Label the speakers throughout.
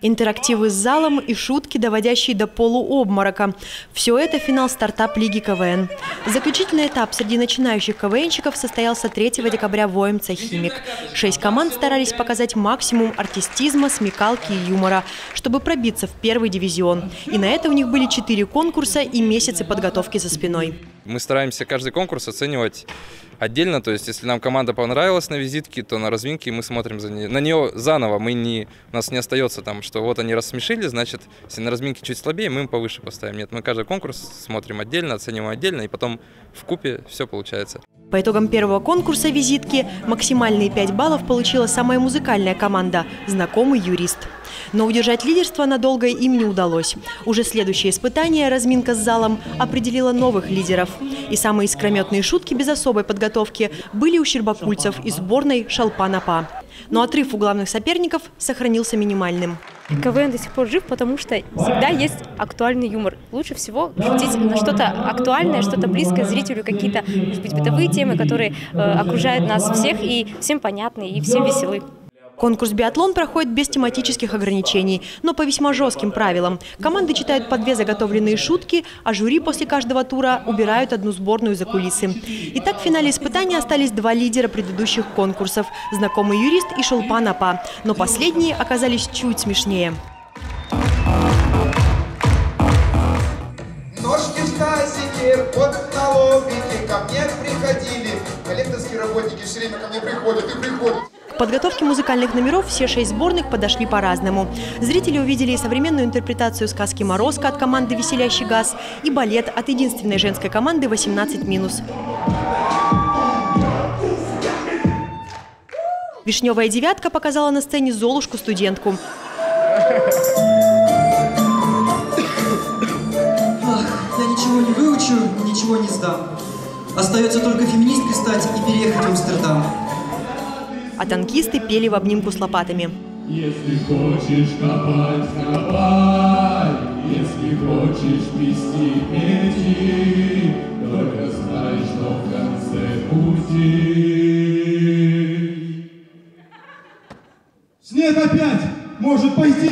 Speaker 1: Интерактивы с залом и шутки, доводящие до полуобморока. Все это финал стартап-лиги КВН. Заключительный этап среди начинающих КВНщиков состоялся 3 декабря в ОМЦ «Химик». 6 команд старались показать максимум артистизма, смекалки и юмора, чтобы пробиться в первый дивизион. И на это у них были 4 конкурса и месяцы подготовки за спиной.
Speaker 2: Мы стараемся каждый конкурс оценивать отдельно, то есть если нам команда понравилась на визитке, то на разминке мы смотрим на нее заново. У нас не остается там, что вот они рассмешили, значит, если на разминке чуть слабее, мы им повыше поставим. Нет, мы каждый конкурс смотрим отдельно, оцениваем отдельно, и потом вкупе все получается.
Speaker 1: По итогам первого конкурса визитки максимальные 5 баллов получила самая музыкальная команда «Знакомый юрист». Но удержать лидерство надолго им не удалось. Уже следующее испытание, разминка с залом, определила новых лидеров. И самые искрометные шутки без особой подготовки были у щербакульцев из сборной «Шалпа-Напа». Но отрыв у главных соперников сохранился минимальным.
Speaker 3: КВН до сих пор жив, потому что всегда есть актуальный юмор. Лучше всего шутить на что-то актуальное, что-то близкое зрителю, какие-то, может быть, бытовые темы, которые окружают нас всех и всем понятны, и всем веселы.
Speaker 1: Конкурс «Биатлон» проходит без тематических ограничений, но по весьма жестким правилам. Команды читают по 2 заготовленные шутки, а жюри после каждого тура убирают одну сборную за кулисы. Итак, в финале испытания остались 2 лидера предыдущих конкурсов – «Знакомый юрист» и «Шалпа-Напа». Но последние оказались чуть смешнее.
Speaker 4: Ножки в тазике, ходят на лобике, ко мне приходили. Коллекторские работники все время ко мне приходят и приходят.
Speaker 1: К подготовке музыкальных номеров все 6 сборных подошли по-разному. Зрители увидели и современную интерпретацию сказки «Морозко» от команды «Веселящий газ» и балет от единственной женской команды «18-». «Вишневая девятка» показала на сцене Золушку-студентку.
Speaker 5: Я ничего не выучу, ничего не сдам. Остается только феминисткой стать и переехать в Амстердам.
Speaker 1: А танкисты пели в обнимку с лопатами.
Speaker 6: Если хочешь копать, копай, если хочешь плести, плети, только знай, что в конце пути. Снег опять может пойти.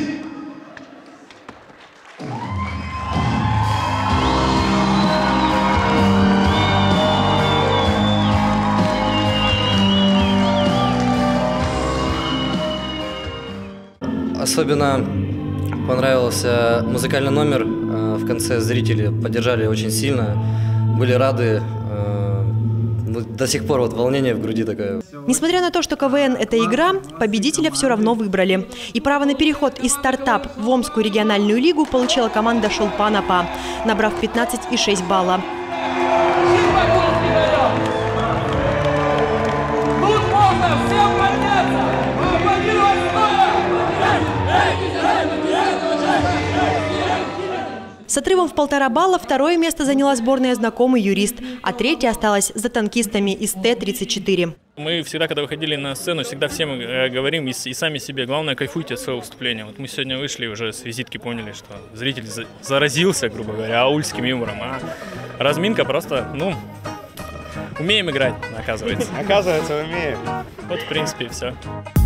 Speaker 7: Особенно понравился музыкальный номер. В конце зрители поддержали очень сильно, были рады. До сих пор вот волнение в груди такое.
Speaker 1: Несмотря на то, что КВН – это игра, победителя все равно выбрали. И право на переход из стартап в Омскую региональную лигу получила команда «Шалпа-Напа», набрав 15,6 балла. С отрывом в 1,5 балла второе место заняла сборная «Знакомый юрист», а третья осталась за танкистами из Т-34.
Speaker 8: Мы всегда, когда выходили на сцену, всегда всем говорим и сами себе, главное, кайфуйте от своего выступления. Вот мы сегодня вышли, уже с визитки поняли, что зритель заразился, грубо говоря, аульским юмором, а разминка просто, умеем играть, оказывается.
Speaker 9: Оказывается, умеем.
Speaker 8: Вот, в принципе, и все.